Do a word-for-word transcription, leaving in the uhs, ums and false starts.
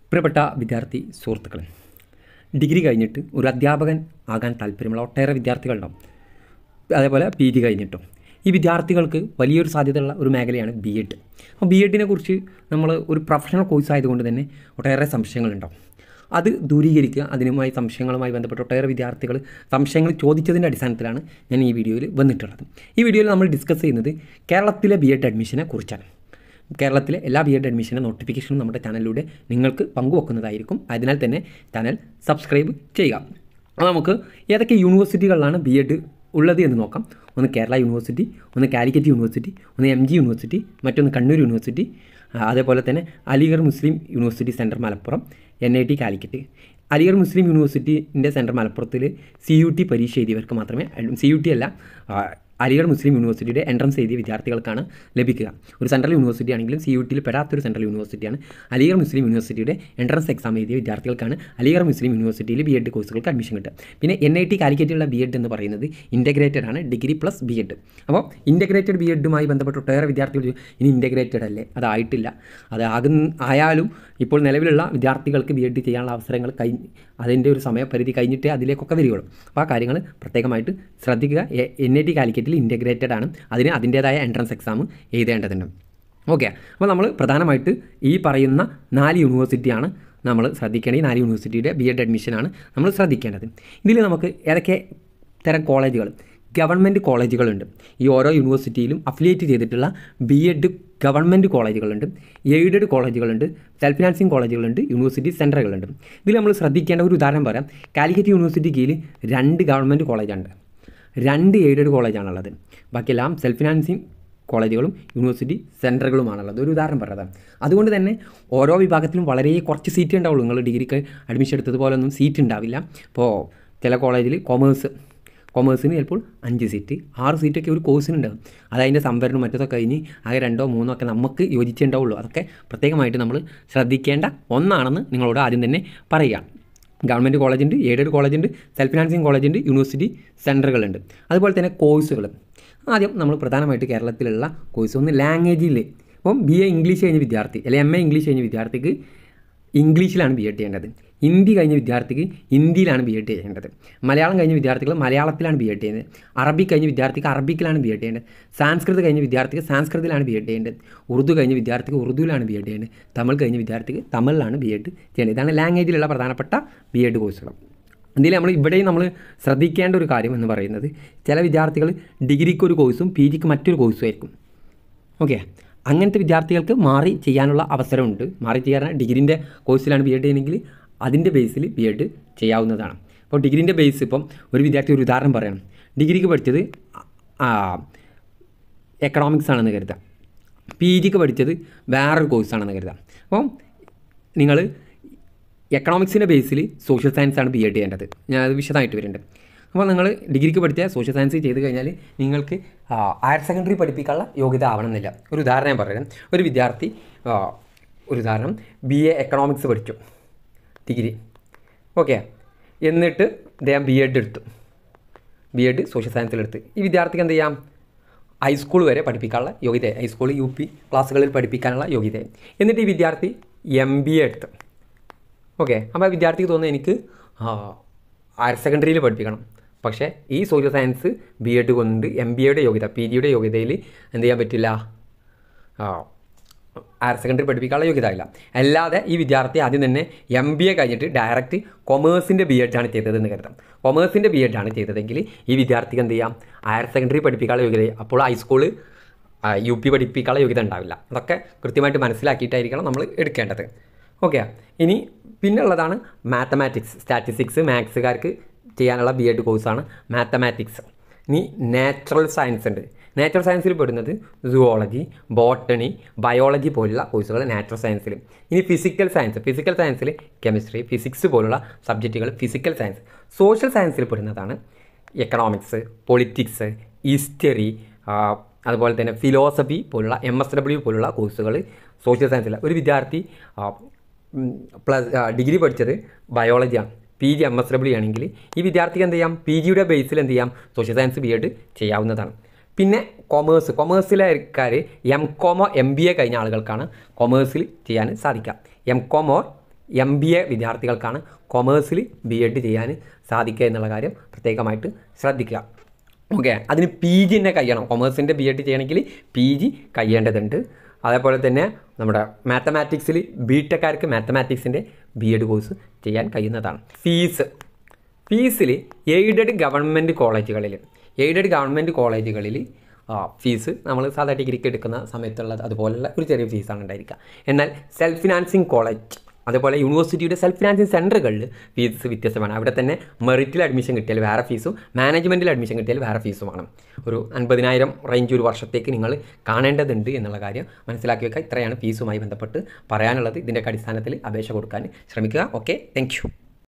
പ്രിയപ്പെട്ട വിദ്യാർത്ഥി സുഹൃത്തുക്കളെ, ഡിഗ്രി കഴിഞ്ഞിട്ട് ഒരു അധ്യാപകൻ ആകാൻ താല്പര്യമുള്ള ഒട്ടേറെ വിദ്യാർത്ഥികളുണ്ടാവും. അതേപോലെ പി ജി കഴിഞ്ഞിട്ടും ഈ വിദ്യാർത്ഥികൾക്ക് വലിയൊരു സാധ്യതയുള്ള ഒരു മേഖലയാണ് ബി എഡ്. അപ്പോൾ ബി എഡിനെ കുറിച്ച് നമ്മൾ ഒരു പ്രൊഫഷണൽ കോഴ്സ് ആയതുകൊണ്ട് തന്നെ ഒട്ടേറെ സംശയങ്ങളുണ്ടാവും. അത് ദൂരീകരിക്കുക, അതിനുമായി സംശയങ്ങളുമായി ബന്ധപ്പെട്ട് ഒട്ടേറെ വിദ്യാർത്ഥികൾ സംശയങ്ങൾ ചോദിച്ചതിൻ്റെ അടിസ്ഥാനത്തിലാണ് ഞാൻ ഈ വീഡിയോയിൽ വന്നിട്ടുള്ളത്. ഈ വീഡിയോയിൽ നമ്മൾ ഡിസ്കസ് ചെയ്യുന്നത് കേരളത്തിലെ ബി എഡ് അഡ്മിഷനെ കുറിച്ചാണ്. കേരളത്തിലെ എല്ലാ ബി എഡ് അഡ്മിഷൻ്റെ നോട്ടിഫിക്കേഷനും നമ്മുടെ ചാനലിലൂടെ നിങ്ങൾക്ക് പങ്കുവെക്കുന്നതായിരിക്കും. അതിനാൽ തന്നെ ചാനൽ സബ്സ്ക്രൈബ് ചെയ്യുക. അപ്പോൾ നമുക്ക് ഏതൊക്കെ യൂണിവേഴ്സിറ്റികളിലാണ് ബി എഡ് ഉള്ളത് എന്ന് നോക്കാം. ഒന്ന് കേരള യൂണിവേഴ്സിറ്റി, ഒന്ന് കാലിക്കറ്റ് യൂണിവേഴ്സിറ്റി, ഒന്ന് എം ജി യൂണിവേഴ്സിറ്റി, മറ്റൊന്ന് കണ്ണൂർ യൂണിവേഴ്സിറ്റി, അതേപോലെ തന്നെ Aligarh Muslim university centre Malappuram, N I T Calicut. Aligarh Muslim യൂണിവേഴ്സിറ്റിൻ്റെ സെൻറ്റർ മലപ്പുറത്തിൽ സി യു ടി പരീക്ഷ എഴുതിയവർക്ക് മാത്രമേ, സി യു ടി അല്ല അലിഗഡ് മുസ്ലിം യൂണിവേഴ്സിറ്റിയുടെ എൻട്രൻസ് എഴുതിയ വിദ്യാർത്ഥികൾക്കാണ് ലഭിക്കുക. ഒരു സെൻട്രൽ യൂണിവേഴ്സിറ്റി ആണെങ്കിലും സി യു ടിയിൽ പെടാത്തൊരു സെൻട്രൽ യൂണിവേഴ്സിറ്റിയാണ്. അലിഗഡ് മുസ്ലിം യൂണിവേഴ്സിറ്റിയുടെ എൻട്രൻസ് എക്സാം എഴുതിയ വിദ്യാർത്ഥികൾക്കാണ് അലിഗഡ് മുസ്ലിം യൂണിവേഴ്സിറ്റിയിൽ ബി എഡ് കോഴ്സുകൾക്ക് അഡ്മിഷൻ കിട്ടുക. പിന്നെ എൻ ഐ ടി കാലിക്കറ്റിലുള്ള ബി എഡ് എന്ന് പറയുന്നത് ഇൻറ്റഗ്രേറ്റഡ് ആണ്, ഡിഗ്രി പ്ലസ് ബി എഡ്. അപ്പോൾ ഇൻറ്റഗ്രേറ്റഡ് ബി എഡുമായി ബന്ധപ്പെട്ട് ഒട്ടേറെ വിദ്യാർത്ഥികൾ ഇനി ഇൻറ്റഗ്രേറ്റഡ് അല്ലേ, അതായിട്ടില്ല. അത് ആകുന്ന ആയാലും ഇപ്പോൾ നിലവിലുള്ള വിദ്യാർത്ഥികൾക്ക് ബി എഡ് ചെയ്യാനുള്ള അവസരങ്ങൾ കഴിഞ്ഞ് അതിൻ്റെ ഒരു സമയപരിധി കഴിഞ്ഞിട്ടേ അതിലേക്കൊക്കെ വരികയുള്ളൂ. അപ്പോൾ ആ കാര്യങ്ങൾ പ്രത്യേകമായിട്ട് ശ്രദ്ധിക്കുക. എൻ ഐ ടി കാലിക്കറ്റിൽ ഇൻറ്റഗ്രേറ്റഡ് ആണ്, അതിന് അതിൻ്റേതായ എൻട്രൻസ് എക്സാം എഴുതേണ്ടതുണ്ട്. ഓക്കെ, അപ്പോൾ നമ്മൾ പ്രധാനമായിട്ട് ഈ പറയുന്ന നാല് യൂണിവേഴ്സിറ്റിയാണ് നമ്മൾ ശ്രദ്ധിക്കേണ്ടത്. ഈ നാല് യൂണിവേഴ്സിറ്റിയുടെ ബി എഡ് അഡ്മിഷനാണ് നമ്മൾ ശ്രദ്ധിക്കേണ്ടത്. ഇതിൽ നമുക്ക് ഏതൊക്കെ തരം കോളേജുകൾ, ഗവൺമെൻറ് കോളേജുകളുണ്ട്. ഈ ഓരോ യൂണിവേഴ്സിറ്റിയിലും അഫിലിയേറ്റ് ചെയ്തിട്ടുള്ള ബി എഡ് ഗവൺമെൻറ് കോളേജുകളുണ്ട്, എയ്ഡഡ് കോളേജുകളുണ്ട്, സെൽഫ് ഫിനാൻസിങ് കോളേജുകളുണ്ട്, യൂണിവേഴ്സിറ്റി സെൻറ്ററുകളുണ്ട്. ഇതിൽ നമ്മൾ ശ്രദ്ധിക്കേണ്ട ഒരു ഉദാഹരണം പറയാം. കാലിക്കറ്റ് യൂണിവേഴ്സിറ്റി കീഴിൽ രണ്ട് ഗവൺമെൻറ് കോളേജുണ്ട്, രണ്ട് എയ്ഡഡ് കോളേജാണുള്ളത്. ബാക്കിയെല്ലാം സെൽഫ് ഫിനാൻസിങ് കോളേജുകളും യൂണിവേഴ്സിറ്റി സെൻറ്ററുകളുമാണുള്ളത്. ഒരു ഉദാഹരണം പറയാം. അതുകൊണ്ട് തന്നെ ഓരോ വിഭാഗത്തിലും വളരെ കുറച്ച് സീറ്റ് ഉണ്ടാവുള്ളൂ. നിങ്ങൾ ഡിഗ്രിക്ക് അഡ്മിഷൻ എടുത്തതുപോലെ ഒന്നും സീറ്റ് ഉണ്ടാവില്ല. ഇപ്പോൾ ചില കോളേജിൽ കൊമേഴ്സ് കൊമേഴ്സിന് ചിലപ്പോൾ അഞ്ച് സീറ്റ് ആറ് സീറ്റൊക്കെ ഒരു കോഴ്സിനുണ്ടാകും. അതതിൻ്റെ സംവരണം മറ്റൊക്കെ കഴിഞ്ഞ് ആകെ രണ്ടോ മൂന്നോ ഒക്കെ നമുക്ക് യോജിച്ചുണ്ടാവുള്ളൂ. അതൊക്കെ പ്രത്യേകമായിട്ട് നമ്മൾ ശ്രദ്ധിക്കേണ്ട ഒന്നാണെന്ന് നിങ്ങളോട് ആദ്യം തന്നെ പറയുക. ഗവൺമെൻറ് കോളേജുണ്ട്, എയ്ഡഡ് കോളേജുണ്ട്, സെൽഫ് ഫിനാൻസിങ് കോളേജുണ്ട്, യൂണിവേഴ്സിറ്റി സെൻറ്ററുകളുണ്ട്. അതുപോലെ തന്നെ കോഴ്സുകൾ. ആദ്യം നമ്മൾ പ്രധാനമായിട്ട് കേരളത്തിലുള്ള കോഴ്സ് ഒന്ന് ലാംഗ്വേജിൽ. ഇപ്പം ബി എ ഇംഗ്ലീഷ് കഴിഞ്ഞ വിദ്യാർത്ഥി അല്ലെങ്കിൽ എം എ ഇംഗ്ലീഷ് കഴിഞ്ഞ വിദ്യാർത്ഥിക്ക് ഇംഗ്ലീഷിലാണ് ബി എഡ് ചെയ്യേണ്ടത്. ഹിന്ദി കഴിഞ്ഞ വിദ്യാർത്ഥിക്ക് ഹിന്ദിയിലാണ് ബി എഡ് ചെയ്യേണ്ടത്. മലയാളം കഴിഞ്ഞ വിദ്യാർത്ഥികൾ മലയാളത്തിലാണ് ബി എഡ് ചെയ്യുന്നത്. അറബി കഴിഞ്ഞ വിദ്യാർത്ഥിക്ക് അറബിക്കിലാണ് ബി എഡ് ചെയ്യേണ്ടത്. സാൻസ്കൃത് കഴിഞ്ഞ വിദ്യാർത്ഥിക്ക് സാൻസ്കൃതിലാണ് ബി എഡ് ചെയ്യേണ്ടത്. ഉറുദു കഴിഞ്ഞ വിദ്യാർത്ഥിക്ക് ഉറുദുവിലാണ് ബി എഡ് ചെയ്യേണ്ടത്. തമിഴ് കഴിഞ്ഞ വിദ്യാർത്ഥിക്ക് തമിഴിലാണ് ബി എഡ് ചെയ്യേണ്ടത്. ഇതാണ് ലാംഗ്വേജിലുള്ള പ്രധാനപ്പെട്ട ബി എഡ് കോഴ്സുകൾ. ഇതിൽ നമ്മൾ ഇവിടെയും നമ്മൾ ശ്രദ്ധിക്കേണ്ട ഒരു കാര്യം എന്ന് പറയുന്നത്, ചില വിദ്യാർത്ഥികൾ ഡിഗ്രിക്ക് ഒരു കോഴ്സും പി ജിക്ക് മറ്റൊരു കോഴ്സും ആയിരിക്കും. ഓക്കെ, അങ്ങനത്തെ വിദ്യാർത്ഥികൾക്ക് മാറി ചെയ്യാനുള്ള അവസരമുണ്ട്. മാറി ചെയ്യാൻ ഡിഗ്രീൻ്റെ കോഴ്സിലാണ് ബി എഡ് ചെയ്യണമെങ്കിൽ അതിൻ്റെ ബേസിൽ ബി എഡ് ചെയ്യാവുന്നതാണ്. അപ്പോൾ ഡിഗ്രീൻ്റെ ബേസ് ഇപ്പം ഒരു വിദ്യാർത്ഥി ഒരു ഉദാഹരണം പറയണം. ഡിഗ്രിക്ക് പഠിച്ചത് എക്കണോമിക്സ് ആണെന്ന് കരുതാം, പി ജിക്ക് പഠിച്ചത് വേറൊരു കോഴ്സാണെന്ന് കരുതാം. അപ്പം നിങ്ങൾ എക്കണോമിക്സിൻ്റെ ബേസിൽ സോഷ്യൽ സയൻസാണ് ബി എഡ് ചെയ്യേണ്ടത്. ഞാൻ അത് വിശദമായിട്ട് വരുന്നുണ്ട്. അപ്പോൾ നിങ്ങൾ ഡിഗ്രിക്ക് പഠിച്ച സോഷ്യൽ സയൻസ് ചെയ്ത് കഴിഞ്ഞാൽ നിങ്ങൾക്ക് ഹയർ സെക്കൻഡറി പഠിപ്പിക്കാനുള്ള യോഗ്യത ആവണമെന്നില്ല. ഒരു ഉദാഹരണം ഞാൻ പറയാം. ഒരു വിദ്യാർത്ഥി ഒരു ഉദാഹരണം ബി എ എക്കണോമിക്സ് പഠിച്ചു ഡിഗ്രി. ഓക്കെ, എന്നിട്ട് അദ്ദേഹം ബി എഡ് എടുത്തു, ബി എഡ് സോഷ്യൽ സയൻസിലെടുത്ത്. ഈ വിദ്യാർത്ഥിക്ക് എന്ത് ചെയ്യാം? ഹൈസ്കൂൾ വരെ പഠിപ്പിക്കാനുള്ള യോഗ്യത, ഹൈസ്കൂൾ യു പി ക്ലാസ്സുകളിൽ പഠിപ്പിക്കാനുള്ള യോഗ്യത. എന്നിട്ട് ഈ വിദ്യാർത്ഥി എം ബി എ എടുത്തു. ഓക്കെ, അപ്പോൾ ആ വിദ്യാർത്ഥിക്ക് തോന്നുന്നത് എനിക്ക് ഹയർ സെക്കൻഡറിയിൽ പഠിപ്പിക്കണം. പക്ഷേ ഈ സോഷ്യൽ സയൻസ് ബി എഡ് കൊണ്ട് എം ബി എയുടെ യോഗ്യത, പി ജിയുടെ യോഗ്യതയിൽ എന്ത് ചെയ്യാൻ പറ്റില്ല? ഹയർ സെക്കൻഡറി പഠിപ്പിക്കാനുള്ള യോഗ്യത ഇല്ല. അല്ലാതെ ഈ വിദ്യാർത്ഥി ആദ്യം തന്നെ എം ബി എ കഴിഞ്ഞിട്ട് ഡയറക്റ്റ് കൊമേഴ്സിൻ്റെ ബി എഡാണ് ചെയ്തതെന്ന് കരുതാം. കൊമേഴ്സിൻ്റെ ബി എഡാണ് ചെയ്തതെങ്കിൽ ഈ വിദ്യാർത്ഥിക്ക് എന്ത് ചെയ്യാം? ഹയർ സെക്കൻഡറി പഠിപ്പിക്കാനുള്ള യോഗ്യത, അപ്പോൾ ഹൈസ്കൂൾ യു പി പഠിപ്പിക്കാനുള്ള യോഗ്യത ഉണ്ടാവില്ല. അതൊക്കെ കൃത്യമായിട്ട് മനസ്സിലാക്കിയിട്ടായിരിക്കണം നമ്മൾ എടുക്കേണ്ടത്. ഓക്കെ, ഇനി പിന്നെ ഉള്ളതാണ് മാത്തമാറ്റിക്സ്, സ്റ്റാറ്റിസ്റ്റിക്സ്. മാത്സുകാർക്ക് ചെയ്യാനുള്ള ബി എഡ് കോഴ്സാണ് മാത്തമാറ്റിക്സ്. ഇനി നാച്ചുറൽ സയൻസ് ഉണ്ട്. നാച്ചുറൽ സയൻസിൽ പെടുന്നത് സുവോളജി, ബോട്ടണി, ബയോളജി പോലുള്ള കോഴ്സുകൾ നാച്ചുറൽ സയൻസിൽ. ഇനി ഫിസിക്കൽ സയൻസ്, ഫിസിക്കൽ സയൻസിൽ കെമിസ്ട്രി, ഫിസിക്സ് പോലുള്ള സബ്ജക്റ്റുകൾ ഫിസിക്കൽ സയൻസ്. സോഷ്യൽ സയൻസിൽ പെടുന്നതാണ് എക്കണോമിക്സ്, പൊളിറ്റിക്സ്, ഹിസ്റ്ററി, അതുപോലെ തന്നെ ഫിലോസഫി പോലുള്ള എം എസ് ഡബ്ല്യു പോലുള്ള കോഴ്സുകൾ സോഷ്യൽ സയൻസിൽ. ഒരു വിദ്യാർത്ഥി പ്ലസ് ഡിഗ്രി പഠിച്ചത് ബയോളജിയാണ്, P G M S W ആണെങ്കിൽ ഈ വിദ്യാർത്ഥിക്ക് എന്ത് ചെയ്യാം? പി ജിയുടെ ബേസിൽ എന്ത് ചെയ്യാം? സോഷ്യൽ സയൻസ് ബി എഡ് ചെയ്യാവുന്നതാണ്. പിന്നെ കൊമേഴ്സ്, കൊമേഴ്സിലെ ആൾക്കാർ എം കോമോ എം ബി എ കഴിഞ്ഞ ആളുകൾക്കാണ് കൊമേഴ്സിൽ ചെയ്യാൻ സാധിക്കുക. എം കോമോ എം ബി എ വിദ്യാർത്ഥികൾക്കാണ് കൊമേഴ്സിൽ ബി എഡ് ചെയ്യാൻ സാധിക്കുക എന്നുള്ള കാര്യം പ്രത്യേകമായിട്ട് ശ്രദ്ധിക്കുക. ഓക്കെ, അതിന് പി ജി തന്നെ കഴിയണം. കൊമേഴ്സിൻ്റെ ബി എഡ് ചെയ്യണമെങ്കിൽ പി ജി കഴിയേണ്ടതുണ്ട്. അതേപോലെ തന്നെ നമ്മുടെ മാത്തമാറ്റിക്സിൽ ബി ടെക്കാർക്ക് മാത്തമാറ്റിക്സിൻ്റെ ബി എഡ് കോഴ്സ് ചെയ്യാൻ കഴിയുന്നതാണ്. ഫീസ് ഫീസിൽ എയ്ഡഡ് ഗവൺമെൻറ് കോളേജുകളിൽ എയ്ഡഡ് ഗവൺമെൻറ് കോളേജുകളിൽ ഫീസ് നമ്മൾ സാധാരണ ഡിഗ്രിക്ക് എടുക്കുന്ന സമയത്തുള്ളത് അതുപോലുള്ള ഒരു ചെറിയ ഫീസാണ് ഉണ്ടായിരിക്കുക. എന്നാൽ സെൽഫ് ഫിനാൻസിങ് കോളേജ് അതുപോലെ യൂണിവേഴ്സിറ്റിയുടെ സെൽഫ് ഫിനാൻസിങ് സെൻറ്ററുകളിൽ ഫീസ് വ്യത്യസ്തമാണ്. അവിടെ തന്നെ മെറിറ്റിൽ അഡ്മിഷൻ കിട്ടിയാൽ വേറെ ഫീസും മാനേജ്മെൻറ്റിൽ അഡ്മിഷൻ കിട്ടിയാൽ വേറെ ഫീസുമാണ്. ഒരു അൻപതിനായിരം റേഞ്ച് ഒരു വർഷത്തേക്ക് നിങ്ങൾ കാണേണ്ടതുണ്ട് എന്നുള്ള കാര്യം മനസ്സിലാക്കി വെക്കുക. ഇത്രയാണ് ഫീസുമായി ബന്ധപ്പെട്ട് പറയാനുള്ളത്. ഇതിൻ്റെ അടിസ്ഥാനത്തിൽ അപേക്ഷ കൊടുക്കാൻ ശ്രമിക്കുക. Okay, thank U.